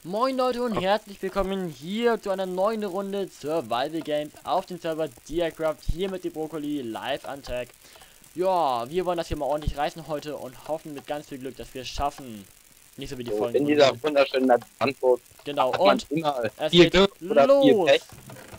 Moin Leute und herzlich willkommen hier zu einer neuen Runde Survival Games auf dem Server Diacraft, hier mit dem Brokkoli live an Tag. Ja, wir wollen das hier mal ordentlich reißen heute und hoffen mit ganz viel Glück, dass wir es schaffen. Nicht so wie die vollen In dieser wunderschönen Antwort Genau, hat man und immer es viel geht Glück oder viel los. Pech.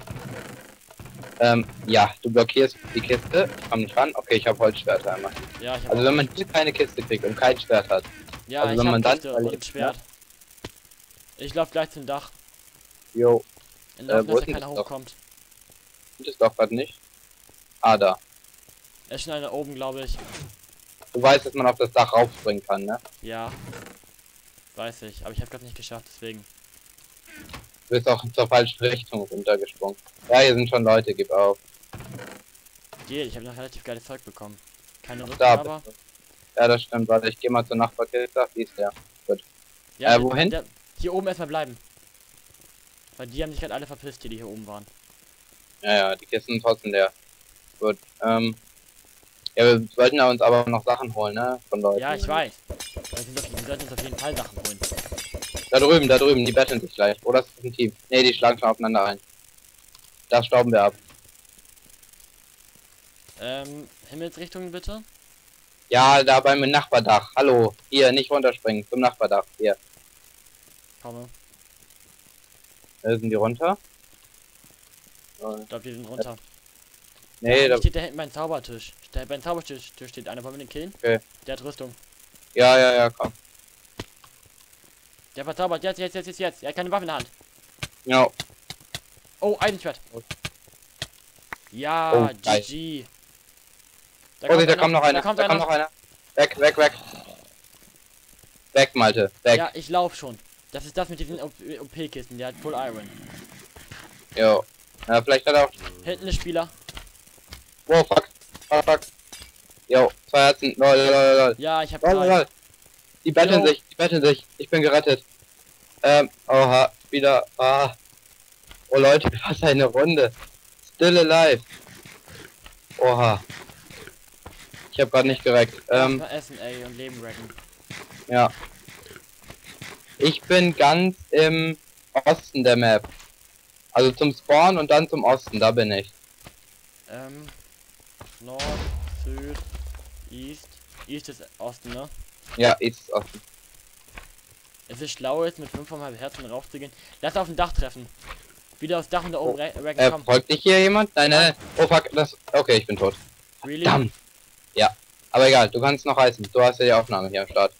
Ja, du blockierst die Kiste. Ich komm nicht ran. Okay, ich habe Holzschwerter einmal. Ja, ich habe Also wenn man hier keine Kiste kriegt und kein Schwert hat. ja, also ich wenn habe man dann Kiste und überlebt, Schwert. Ich laufe gleich zum Dach. Jo, In der Hoffnung, wo dass ist da denn keiner das Loch? hochkommt. Gibt es doch gerade nicht. Ah, da. Er ist schon einer oben, glaube ich. Du weißt, dass man auf das Dach raufspringen kann, ne? Ja. Weiß ich, aber ich habe gerade nicht geschafft, deswegen. Du bist auch zur falschen Richtung runtergesprungen. Ja, hier sind schon Leute, gib auf. Geht, ich habe noch relativ geiles Zeug bekommen. Keine Rüstung, Da, aber. bitte. Ja, das stimmt. Warte, ich gehe mal zur Nachbarkiste. Wie ist der? Gut. Ja, wohin? Hier oben erstmal bleiben. Weil die haben sich gerade alle verpisst, die hier oben waren. Ja, ja, die Kisten sind trotzdem leer. Gut, ja, wir sollten ja uns aber noch Sachen holen, ne? Von Leuten. Ja, ich weiß. Wir sollten uns auf jeden Fall Sachen holen. Da drüben, die betteln sich gleich. Oder ist das ein Team? Ne, die schlagen schon aufeinander ein. Da stauben wir ab. Himmelsrichtung bitte. Ja, da beim Nachbardach. Hallo, hier, nicht runterspringen, zum Nachbardach. Hier, Komme. da sind die runter. Ich glaube, die sind runter. Nee, da, Steht da hinten mein Zaubertisch. Beim Zaubertisch steht einer. Wollen wir den killen? okay. Der hat Rüstung. Ja, komm. Der verzaubert. Jetzt. Er hat keine Waffe in der Hand. Ja, Oh, Eisenschwert. Oh. Ja, Oh, geil. GG. Vorsicht, da kommt noch einer. Da kommt Da kommt noch einer. Weg. Weg, Malte, weg. Ja, ich lauf schon. Das ist das mit diesen OP-Kisten. Der hat Full Iron. Jo. Ja, vielleicht hat er auch... Hinten ist Spieler. Wow, fuck. Jo, 2 Herzen. Lol. Ja, ich hab Lol. drei. Die betteln Jo. sich. Ich bin gerettet. Oha, wieder. Ah. Oh Leute, was eine Runde. Still alive. Oha. Ich habe gerade nicht gereckt. Mal essen, ey, und Leben retten. Ja. Ich bin ganz im Osten der Map. Also zum Spawn und dann zum Osten, da bin ich. Nord, Süd, East. East ist Osten, ne? Ja, ist Osten. Es ist schlau, jetzt mit 5,5 Herzen raufzugehen. Lass auf dem Dach treffen. Wieder aufs Dach und da oben kommen. Folgt dich hier jemand? Nein. Oh fuck, das... Okay, ich bin tot. Really? Verdammt. Ja. Aber egal, du kannst noch heißen. Du hast ja die Aufnahme hier am Start.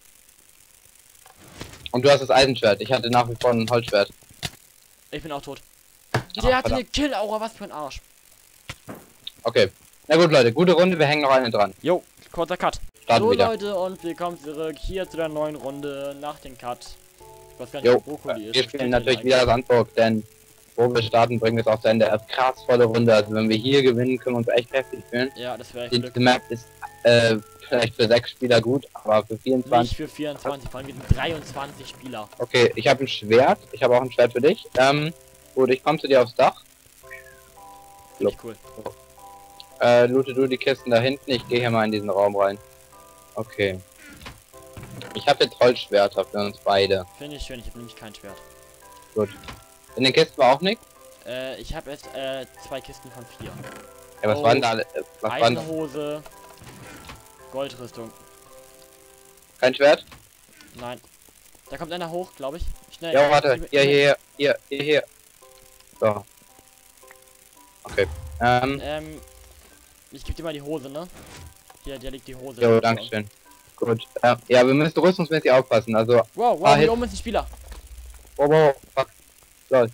Und du hast das Eisenschwert. Ich hatte nach wie vor ein Holzschwert. Ich bin auch tot. Der hatte eine verdammt. Kill-Aura, was für ein Arsch. Okay. Na gut, Leute, gute Runde. Wir hängen noch eine dran. Jo, kurzer Cut. Starten So wieder. Leute, und willkommen zurück hier zu der neuen Runde nach dem Cut. Ich weiß gar nicht, Jo, wo Brokkoli ist. wir Wo steht spielen der natürlich denn wieder Sandburg, denn wo wir starten, bringen wir es auch zu Ende. Eine krassvolle Runde. Also wenn wir hier gewinnen, können wir uns echt heftig fühlen. eigentlich? Ja, das wäre echt Die Glück. Map ist vielleicht für 6 Spieler gut, aber für 24. Nicht für 24, vor allem wir sind 23 Spieler. Okay, ich habe ein Schwert. Ich habe auch ein Schwert für dich. Gut, ich komme zu dir aufs Dach. Finde ich cool. Loote du die Kisten da hinten. Ich gehe hier mal in diesen Raum rein. Okay. Ich habe jetzt Holzschwerter für uns beide. Finde ich schön, ich habe nämlich kein Schwert. Gut. In den Kisten war auch nichts. Ich habe jetzt 2 Kisten von 4. Ja, was Oh. waren da? Was waren Eisenhose, Goldrüstung. Kein Schwert? Nein. Da kommt einer hoch, glaube ich. Schnell. Ja, warte. Hier. So. Okay. Ich gebe dir mal die Hose, ne? Hier, der liegt die Hose. Jo, dankeschön. Gut. Ja, wir müssen rüstungsmäßig aufpassen. Also. Wow, Ah, hier oben ist ein Spieler. Oh, fuck. Lol.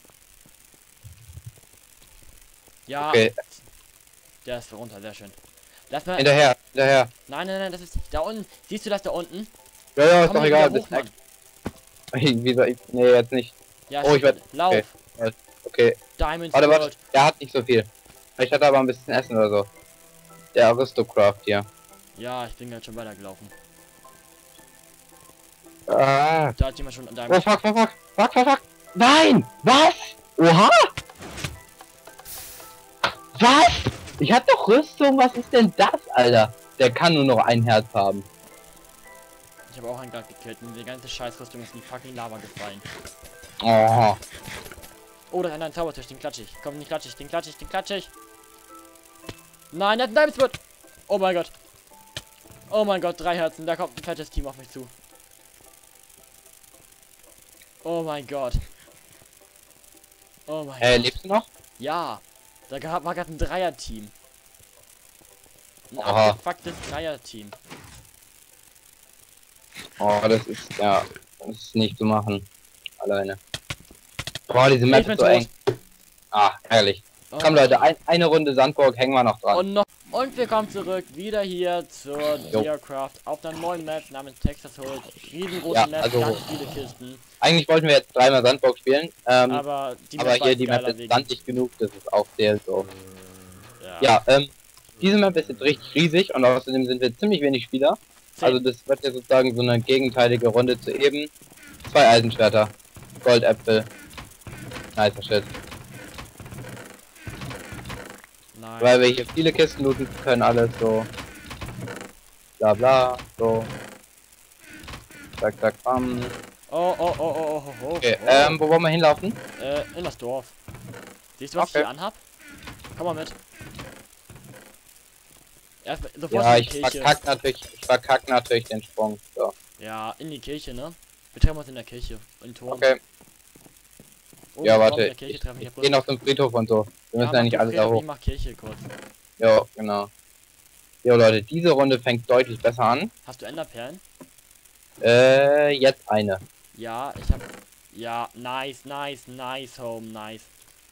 Ja. Okay. Der ist runter, sehr schön. Lass mal. Hinterher. Nein, das ist da unten. Siehst du das da unten? Ja, ist Komm doch hier egal. wieder hoch, Mann. Wie soll ich. Nee, jetzt nicht. Ja, Oh, ich werd- Lauf. Okay. Diamonds Warte, World. der hat nicht so viel. Vielleicht hat er aber ein bisschen Essen oder so. Der Aristocraft hier. Ja, ich bin gerade schon weitergelaufen. Ah. Da hat jemand schon an deinem. Oh, fuck. Nein! Was? Oha! Was? Ich hab doch Rüstung, was ist denn das, Alter? Der kann nur noch ein Herz haben. habe auch einen gerade gekillt und die ganze Scheißrüstung ist in die fucking Lava gefallen. Oh. Oh, da ist ein Zaubertisch, den klatsche ich. Komm, den klatsche ich, den klatsche ich, den klatsche ich. Nein, der Diamond. Oh mein Gott. Oh mein Gott, 3 Herzen. Da kommt ein fettes Team auf mich zu. Oh mein Gott. Oh mein Gott. Lebst du noch? Ja. War gerade ein Dreier-Team. Ein Oha. abgefucktes Dreier-Team. Oh, das ist nicht zu machen. Alleine. Boah, diese Ich Map bin ist so tot. eng. Ah, herrlich. Oh. Komm Leute, eine Runde Sandburg hängen wir noch dran. Und wir kommen zurück, wieder hier zur Jo. Diacraft auf einer neuen Map namens Texas Hold. Riesengroße Ja, Map, also- ganz viele Kisten. Eigentlich wollten wir jetzt dreimal Sandburg spielen. Aber die aber war hier jetzt die Map geiler ist wegen. sandig genug, das ist auch sehr so. Ja. Ja, diese Map ist jetzt richtig riesig und außerdem sind wir ziemlich wenig Spieler. 10. Also das wird ja sozusagen so eine gegenteilige Runde zu eben. 2 Eisenschwerter. Goldäpfel. Nicer Shit. Nein. Weil wir hier viele Kisten looten können, alles so. Bla bla, so. Zack, zack, bam. Oh, oh, oh, oh, oh, oh. Okay, oh. wo wollen wir hinlaufen? In das Dorf. Siehst du, was ich Okay. hier anhab? Komm mal mit. Erst sofort Ja, in die Kirche. ich verkack natürlich den Sprung. So. Ja, in die Kirche, ne? Wir treffen uns in der Kirche. In Turm. Okay, Oh, ja, wir warte. in der Kirche treffen. Ich geh noch zum Friedhof und so. Wir müssen ja nicht alle da hoch. Ich mach Kirche kurz. Ja, genau. Jo Leute, diese Runde fängt deutlich besser an. Hast du Enderperlen? Jetzt eine. Ja, ich hab. Ja, nice, nice, nice, home, nice.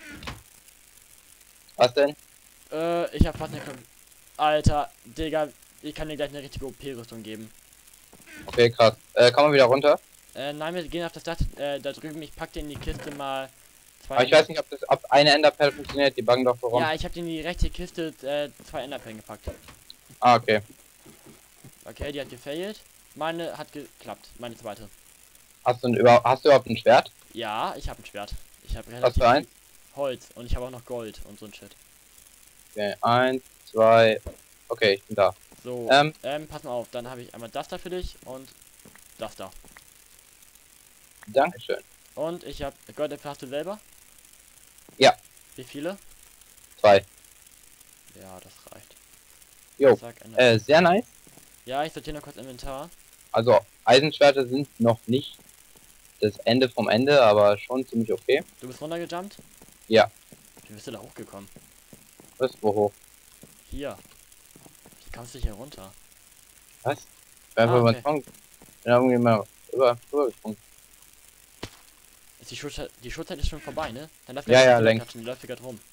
Was denn? Ich hab fast eine. Alter, Digga, ich kann dir gleich eine richtige OP-Rüstung geben. Okay, krass. Komm mal wieder runter. Nein, wir gehen auf das Dach da drüben. Ich pack dir in die Kiste mal zwei. Aber ich weiß nicht, ob eine Enderperle funktioniert. Die buggen doch so rum. Ja, ich hab dir in die rechte Kiste 2 Enderperlen gepackt. Ah, okay. Okay, die hat gefailt. Meine hat geklappt. Meine zweite. Hast du überhaupt ein Schwert? Ja, ich habe ein Schwert. Ich habe Was relativ für eins? viel Holz und ich habe auch noch Gold und so ein Shit. Okay, 1, 2. Okay, ich bin da. So, pass mal auf. Dann habe ich einmal das da für dich und das da. Dankeschön. Und ich habe Goldäpfel hast du selber? Ja. Wie viele? 2. Ja, das reicht. Jo. Zack, Ende. Sehr nice. Ja, ich sortiere noch kurz Inventar. Also, Eisenschwerter sind noch nicht das Ende vom Ende, aber schon ziemlich okay. Du bist runtergejumpt? Ja. Wie bist du da hochgekommen? Was? Wo hoch? Hier. Wie kommst du hier runter? Was? Einfach Ah, mal okay. Song. Bin irgendwie mal rübergesprungen. Ist die Schulzeit ist schon vorbei, ne? Dann läuft Ja, gleich ja, die längst. Klatschen, die läuft gerade rum.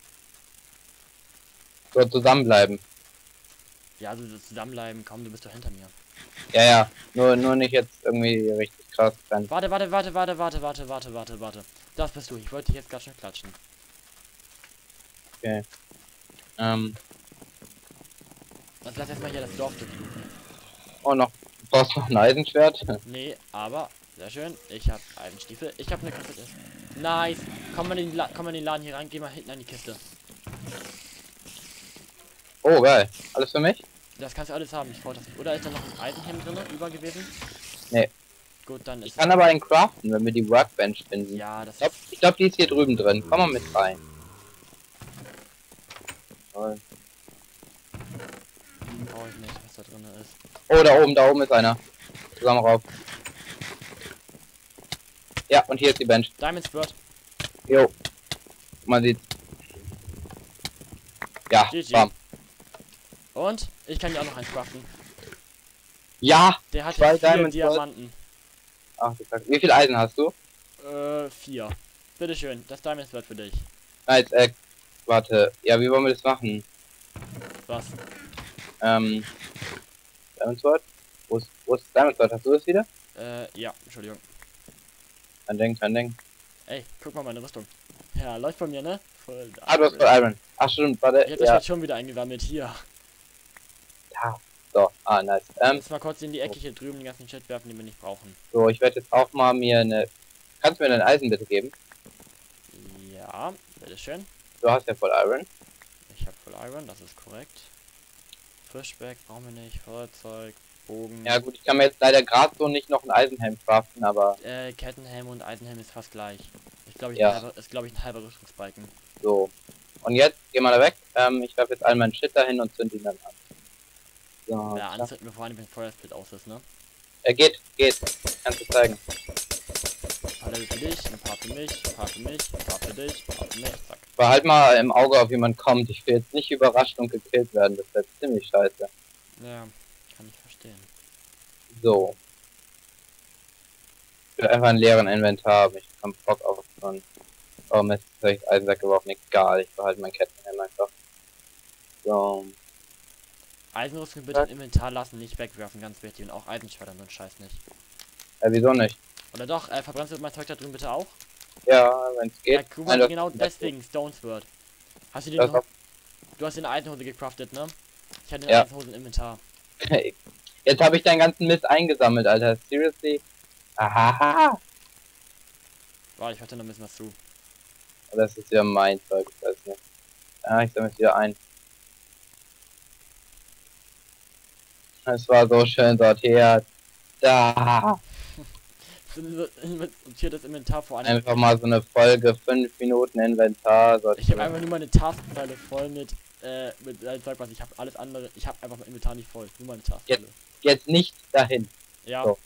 So, zusammenbleiben. Ja, du sollst zusammenbleiben, komm, du bist doch hinter mir. Ja, ja. Nur nicht jetzt irgendwie richtig krass rennen. Warte. Das bist du. Ich wollte dich jetzt gerade schon klatschen. Okay. Also lass erstmal hier das Dorf durchlooten. Oh, noch. Du brauchst noch ein Eisenschwert? Nee, aber sehr schön. Ich habe einen Stiefel. Ich habe eine Kiste. Nice. Komm mal in den Laden hier rein. Geh mal hinten an die Kiste. Oh, geil. Alles für mich? Das kannst du alles haben. Ich wollte das. Oder ist da noch ein Eisenhemd drin über gewesen? Nee. Gut, dann ist Ich kann aber einen craften, wenn wir die Workbench finden. ja, das Ich glaube, die ist hier drüben drin. Komm mal mit rein. Toll. brauche ich nicht, was da drin ist. Oh, da oben ist einer. Zusammen rauf. Ja, und hier ist die Bench. Diamond Spurt. Jo. Man sieht. Ja, GG. bam. Und ich kann dir auch noch eins craften. Ja! Der hat 2 ja 4 Diamond Spurt. Diamanten. Ach, du Kacke. Wie viel Eisen hast du? 4. Bitteschön, das Diamond Spurt für dich. Nice, warte. Ja, wie wollen wir das machen? Was? Diamond Sword? Wo ist das Diamond Sword? Hast du das wieder? Ja, Entschuldigung. Kein Ding. Ey, guck mal meine Rüstung. Ja, läuft bei mir, ne? Voll Ah, du hast voll Iron. Ach stimmt, warte. Ich hab das Ja. jetzt schon wieder eingesammelt. Hier. Ja. So, nice. Jetzt mal kurz in die Ecke hier drüben den ganzen Chat werfen, den wir nicht brauchen. So, ich werde jetzt auch mal mir eine. Kannst du mir dein Eisen bitte geben? Ja, bitteschön. Du hast ja voll Iron. Ich habe voll Iron, das ist korrekt. Fischback brauchen wir nicht, Feuerzeug. Bogen. Ja gut, ich kann mir jetzt leider gerade so nicht noch einen Eisenhelm craften, aber Kettenhelm und Eisenhelm ist fast gleich. Ich glaube, ja, ist glaube ich ein halber Rüstungsbalken. so. Und jetzt, geh mal da weg. Ich werfe jetzt all meinen Shit dahin und zünd ihn dann an. So, Ja, zack. anzünden wir vor allem, wenn Feuersplit aus ist, ne? Geht. Kannst du zeigen. Ein paar Level für dich, ein paar für mich, ein paar für mich, ein paar für dich, ein paar für mich, zack. Behalt mal im Auge, ob jemand kommt. Ich will jetzt nicht überrascht und gekillt werden. Das wäre ziemlich scheiße. Ja, kann ich verstehen. So. Ich will einfach einen leeren Inventar haben. Ich hab Bock auf so ein... Oh Mist, das ist echt Eisenwerk überhaupt nicht egal. Ich behalte mein Kettenhelm einfach. So. Eisenrüstung bitte im Inventar lassen, nicht wegwerfen, ganz wichtig. Und auch Eisenschwerter und so ein Scheiß nicht. Wieso nicht? Oder doch, verbrennst du mein Zeug da drin bitte auch? Ja, wenn es geht. Ja, guck mal, genau deswegen, Stone Sword. Hast du den noch? Du hast dir eine Eisenhose gecraftet, ne? Ich hatte eine Eisenhose im Inventar. Jetzt habe ich deinen ganzen Mist eingesammelt, Alter. Seriously? Aha. Warte, ich hatte noch ein bisschen was zu. Das ist ja mein Zeug, ich weiß nicht. Ja, ich sammle es wieder ein. Es war so schön sortiert. Da. Sortiertes Inventar vor allem. Einfach mal so eine Folge, 5 Minuten Inventar. Ich habe einfach nur meine Tastenteile voll mit Zeug, was ich habe. Alles andere, ich habe einfach mein Inventar nicht voll. Nur meine Tastenteile. Jetzt nicht dahin. Ja. So.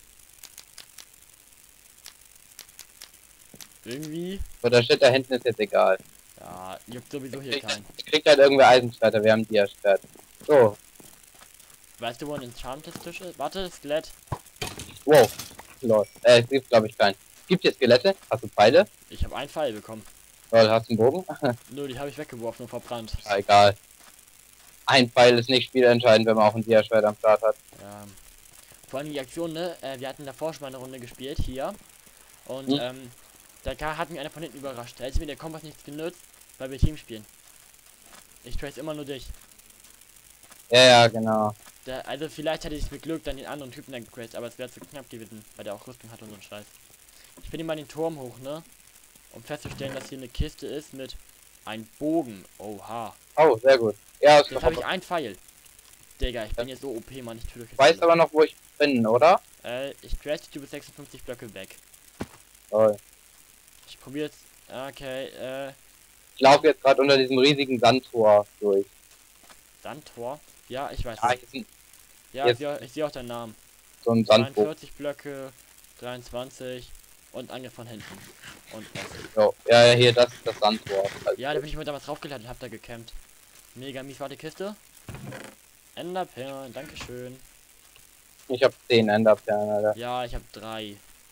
Irgendwie. So, der Shit da hinten ist jetzt egal. Ja, juckt sowieso hier keinen. Kriegt halt irgendwer Eisenschwerter, wir haben Dia-Schwert. So. Weißt du, wo ein Enchanted-Tisch ist? Warte, Skelett. Wow. Lol. Es gibt glaube ich keinen. Gibt hier Skelette? Hast du Pfeile? Ich habe einen Pfeil bekommen. Lol, hast du einen Bogen? Nur die habe ich weggeworfen und verbrannt. Ja, egal. Ein Pfeil ist nicht spielentscheidend, wenn man auch ein Dia-Schwert am Start hat. Ja. Vor allem die Aktion, ne? Wir hatten davor schon mal eine Runde gespielt, hier. Und, da hat mich einer von hinten überrascht. Da hätte mir der Kompass nichts genützt, weil wir Team spielen. Ich trace immer nur dich. Ja, genau. Also vielleicht hätte ich mit Glück dann den anderen Typen dann gecrashed, aber es wäre zu knapp gewesen, weil der auch Rüstung hat und so ein Scheiß. Ich bin immer den Turm hoch, ne? Um festzustellen, dass hier eine Kiste ist mit einem Bogen. Oha. Oh, sehr gut. Ja, Jetzt habe ich einen Pfeil. Digga, ich bin jetzt so OP, Mann. Ich töte euch jetzt weiß alle. aber noch, wo ich bin, oder? Ich crash die Tube 56 Blöcke weg. Toll. Ich probiere jetzt. Okay, Ich laufe jetzt gerade unter diesem riesigen Sandtor durch. Sandtor? Ja, ich weiß Ah, nicht. hier ist Ja, jetzt- ich sehe auch deinen Namen. so ein Sandbogen. 42 Blöcke, 23 und Angriff von hinten. Und das. So. Ja, hier, das ist das Sandtor. Also, Ja, da bin ich mal damals draufgeladen und hab da gecampt. Mega mies, warte, Kiste. Enderperlen, dankeschön. ich habe 10 Enderperlen, Alter. Ja, ich habe 3.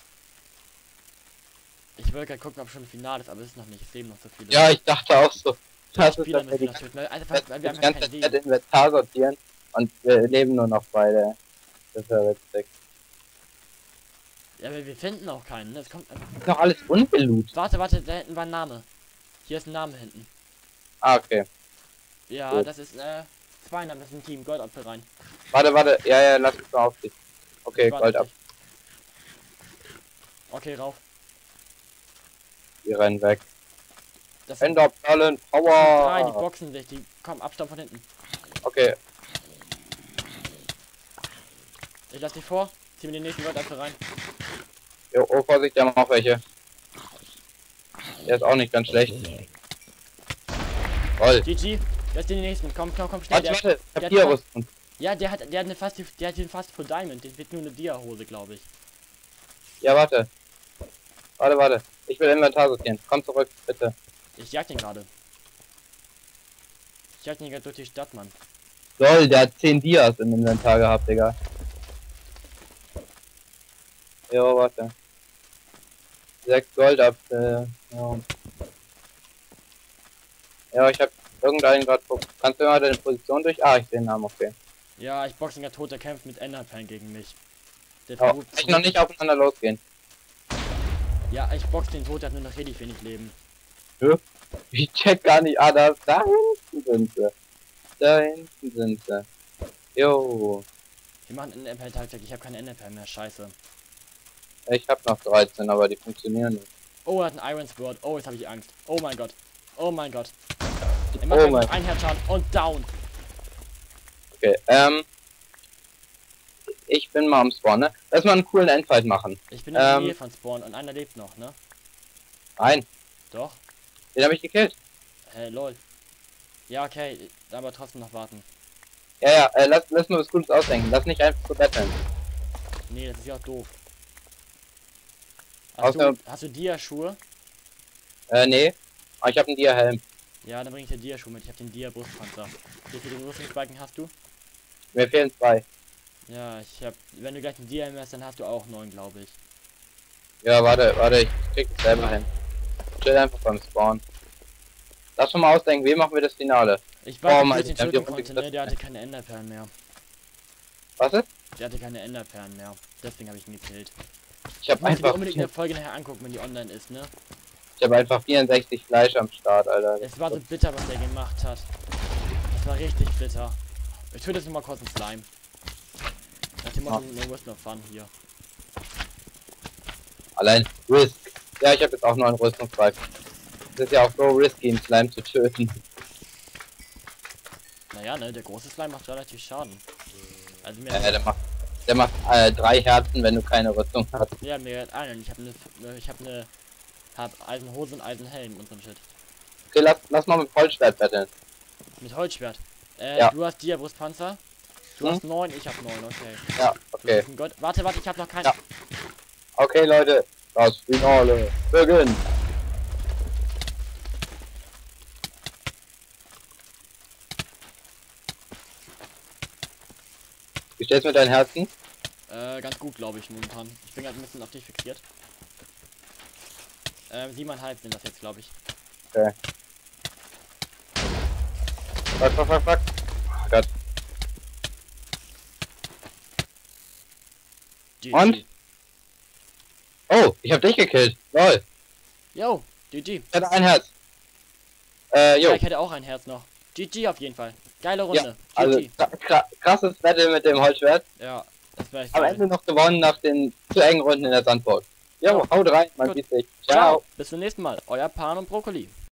Ich wollte gerade gucken, ob schon ein Finale ist, aber es ist noch nicht. Es leben noch so viele. Ja, ich dachte auch so. Das ist Spieler das, müssen die wir noch töten, weil wir die haben ja ganze kein Zeit Leben. Inventar sortieren und wir leben nur noch beide. Das ist ja witzig. Ja, aber wir finden auch keinen, ne? Es kommt einfach. Ist noch alles ungelootet. Warte, da hinten war ein Name. Hier ist ein Name hinten. Ah, okay. Ja, Gut. das ist, zwei Namen, das ist ein Team. Goldapfel rein. Warte. Ja, lass mich mal aufziehen. Okay, Warte Gold ab. dich. Okay, rauf. Wir rennen weg. Das sind Enderperlen, drei, die Power! boxen sich. Die kommen Abstand von hinten. Okay, Ich lass dich vor. Zieh mir den nächsten Goldapfel rein. jo, oh, Vorsicht, wir haben auch welche. Der ist auch nicht ganz schlecht. Toll. GG. Lass den nächsten. Komm, schnell. Warte, Der, ich der hab hat hier fast- Rüstung. Ja, der hat eine fast, der hat den fast Full Diamond. Den wird nur eine Dia-Hose, glaube ich. Ja, warte. Warte. Ich will Inventar sortieren. Komm zurück, bitte. Ich jag den gerade. Ich jag den gerade durch die Stadt, Mann. Soll, der hat 10 Dias im Inventar gehabt, Digga. Jo, warte. 6 Goldapfel. Ja. Ja, ich hab irgendeinen gerade. Kannst du mal deine Position durch? Ah, ich sehe den Namen, okay. Ja, ich boxe ihn gerade tot. Der kämpft mit Enderperlen gegen mich. Der Oh, ich noch nicht aufeinander losgehen. Ja, ich boxe den tot. Der hat nur noch richtig wenig Leben. Ich check gar nicht. Ah, da hinten sind sie. Da hinten sind sie. Jo. Wir machen Enderperlen-Taktik. Ich habe keine Enderperlen mehr. Scheiße. Ich hab noch 13, aber die funktionieren nicht. Oh, er hat ein Iron Sword. Oh, jetzt habe ich Angst. Oh mein Gott. Oh mein Gott. Er Oh macht mein- einen Herzschaden und down. Okay, Ich bin mal am Spawn, ne? Lass mal einen coolen Endfight machen. Ich bin in der Nähe von Spawn und einer lebt noch, ne? Nein, Doch. den habe ich gekillt. Lol. Ja, okay, aber trotzdem noch warten. Ja, lass mal was Cooles ausdenken. Lass nicht einfach so betteln. Nee, das ist ja auch doof. Außer- Hast du Dia-Schuhe? Nee. Aber ich habe einen Dia-Helm. Ja, dann bring ich dir Dia-Schuhe mit. Ich habe den Dia-Brustpanzer. Wie viele Rüstungsbalken hast du? Mir fehlen 2. Ja, wenn du gleich einen Dia-Helm hast, dann hast du auch 9, glaube ich. Ja, warte, ich krieg das selber hin. Chill einfach beim Spawn. Lass schon mal ausdenken, wie machen wir das Finale? Ich weiß Mann, nicht, ich den hab die töten konnte, Runde ne? Der hatte keine Enderperlen mehr. Was ist? Der hatte keine Enderperlen mehr. Deswegen habe ich ihn gekillt. Ich habe Ich möchte mir einfach, unbedingt eine Folge nachher angucken, wenn die online ist, ne? ich habe einfach 64 Fleisch am Start, Alter. Es war so bitter, was der gemacht hat. Das war richtig bitter. Ich töte jetzt noch mal kurz einen Slime. Nach dem Motto, no risk, no fun hier. Allein Risk. Ja, ich habe jetzt auch noch einen Rüstungsbalken. Das ist ja auch so risky, einen Slime zu töten. Naja, ne, der große Slime macht relativ Schaden. Also mir Der macht 3 Herzen, wenn du keine Rüstung hast. ja, mir hat einen. Hab Eisenhose und Eisenhelm und so ein Shit. Okay, lass mal mit Vollschwert betteln. Mit Holzschwert. Ja. Du hast Dia-Brustpanzer. Du hast 9, ich hab 9, okay. Ja, Du okay. bist ein Gott. Warte, ich hab noch keinen. Ja. Okay, Leute, das Finale beginnt. Wie steht's mit deinen Herzen? Ganz gut, glaube ich, momentan. Ich bin gerade ein bisschen auf dich fixiert. 7,5 sind das jetzt, glaube ich. Okay. Fuck. Oh Gott. GG. Und? Oh, ich hab dich gekillt. Lol. Yo, GG. Ich hatte ein Herz. Ja, Jo. ich hätte auch ein Herz noch. GG auf jeden Fall. Geile Runde. Ja, also GG. krasses Battle mit dem Holzschwert. Ja, das wäre echt Am geil. Ende noch gewonnen nach den zu engen Runden in der Sandburg. Jo, haut rein, man Gut. sieht sich. Ciao. Ciao. Bis zum nächsten Mal. Euer Pan und Brokkoli.